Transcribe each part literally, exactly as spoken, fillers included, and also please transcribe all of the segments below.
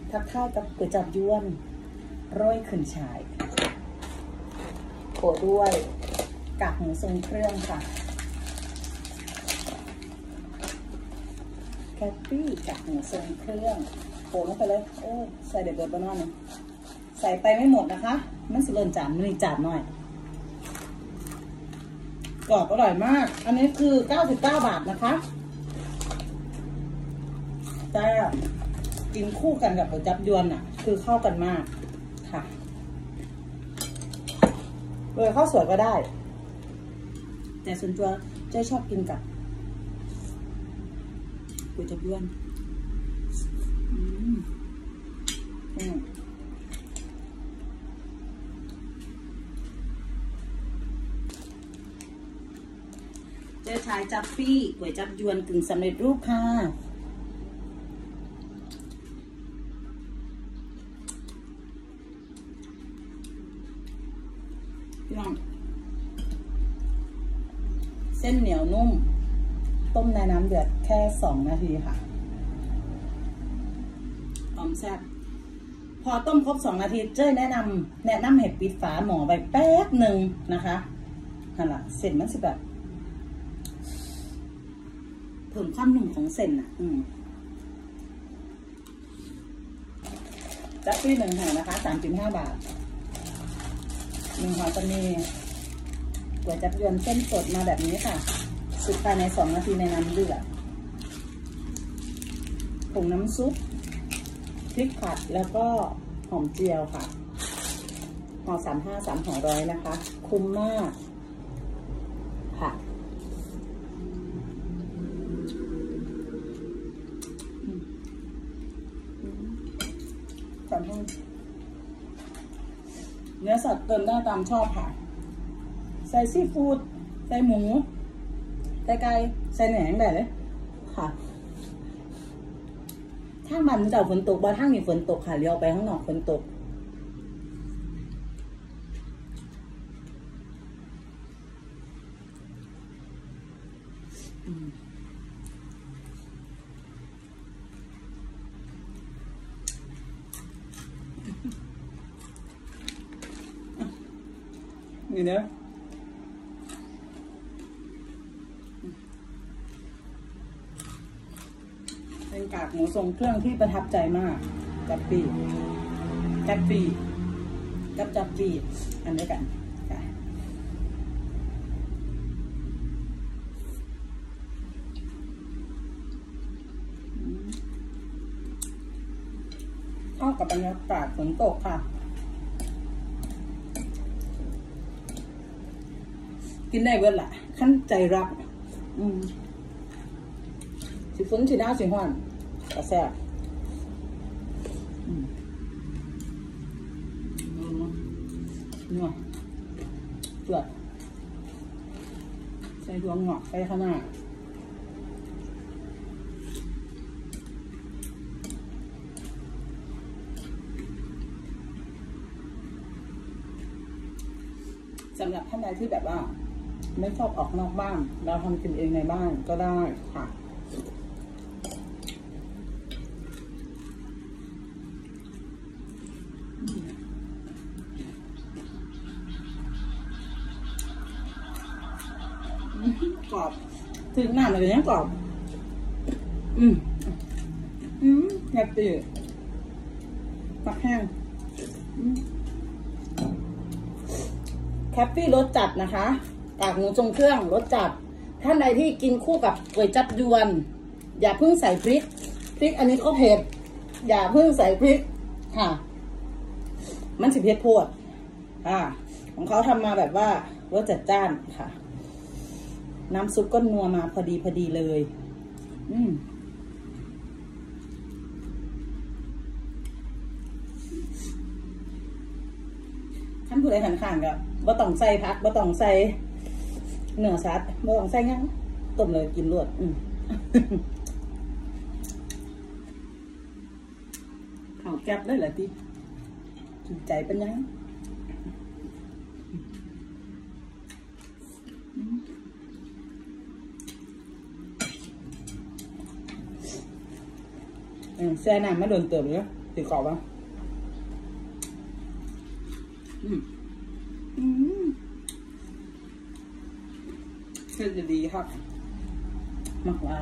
ทักทายกับก๋วยจับยวนร้อยขึ้นฉายโปะด้วยกากหมูทรงเครื่องค่ะแคปปี้กากหมูทรงเครื่องโปะลงไปเลยโอ้ใส่เด็ดเบิร์ดบ้านนึงใส่ไปไม่หมดนะคะมันสิเลินจานมันอีกจานหน่อยกรอบอร่อยมากอันนี้คือเก้าสิบเก้าบาทนะคะแต่กินคู่กันกับก๋วยจับยวนอ่ะคือเข้ากันมากค่ะเลยข้าวสวยก็ได้แต่ส่วนตัวเจ๊ชอบกินกับก๋วยจับยวนอืมอืมเจ๊ชายจับปี้ก๋วยจับยวนกึ่งสำเร็จรูปค่ะเส้นเหนียวนุ่มต้มในน้ำเดือดแค่สองนาทีค่ะหอมแซ่บพอต้มครบสองนาทีเจ้ยแนะนำแนะนำให้ปิดฝาหม้อไว้แป๊บหนึ่งนะคะนั่นแหละเส้นมันสิแบบเพิ่มความนุ่มของเส้นอ่ะอืมจับปี้หนึ่งห่อนะคะสามสิบห้าบาทหนึ่งห่อจะมีก๋วยจับยวนเส้นสดมาแบบนี้ค่ะสุกภายในสองนาทีในน้ำเดือดผงน้ำซุปพริกผัดแล้วก็หอมเจียวค่ะห่อสามห้าสามห่อร้อยนะคะคุ้มมากค่ะก่อนที่เนื้อสัตว์เติมได้ตามชอบค่ะใส่ซีฟู้ดใส่หมูใส่ไก่ใส่แหนงได้เลยค่ะถ้ามันจะฝนตกบ่ถ้ามีฝนตกค่ะเลี้ยวไปข้างนอกฝนตกนี่เนอะเป็นกากหมูทรงเครื่องที่ประทับใจมากจับปีจับปีกับจับปีอันนี้กันค่ะเข้ากับบรรยากาศฝนตกค่ะกินได้เบิดละขั้นใจรักอืมสีฝนสีดาวสีห้อนกระแซ่บอืมนัวจวดใส่ดวงหงอกใส่ข้างหน้าสำหรับท่านใดที่แบบว่าไม่ชอบออกนอกบ้านเราทำกินเองในบ้านก็ได้ค่ะกรอบถึงหน้าเลยเนี่ยกรอบอืมอืมอยากตื่นปักแห้งแคปปี้รสจัดนะคะกากหมูทรงเครื่องรสจัดท่านใดที่กินคู่กับก๋วยจับยวนอย่าเพิ่งใส่พริกพริกอันนี้ก็เผ็ดอย่าเพิ่งใส่พริกค่ะมันสิเผ็ดโพดอ่าของเขาทำมาแบบว่ารสจัดจ้านค่ะน้ำซุปก็นัวมาพอดีพอดีเลยอืมท่านผู้ใดขันขันกับบ่ต้องใส่ผักบ่ต้องใส่เนื้อสัตว์บ่ต้องใส่งั้นต้มเลยกินรวดอืมข้าวแก๊บเลยเหรอพี่ถูกใจเป็นยังแซ่น้ำมาโดนเติมเลยติดกรอบปะอืมอืมเส้นจะดีครับหมักไว้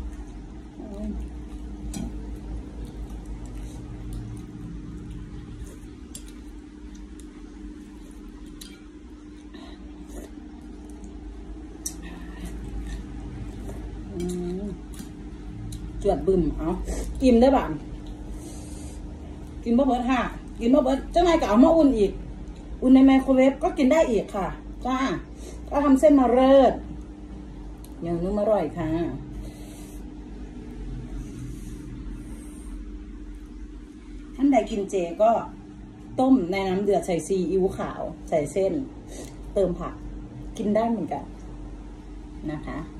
จวดบึมเอากินได้บ้างกินบะเบิดค่ะกินบะเบิดเจ้านายก็เอามาอุ่นอีกอุ่นในไมโครเวฟก็กินได้อีกค่ะจ้าก็ทำเส้นมาเริดอย่างนุ่มอร่อยค่ะท่านใดกินเจก็ต้มในน้ำเดือดใส่ซีอิ๊วขาวใส่เส้นเติมผักกินได้เหมือนกันนะคะ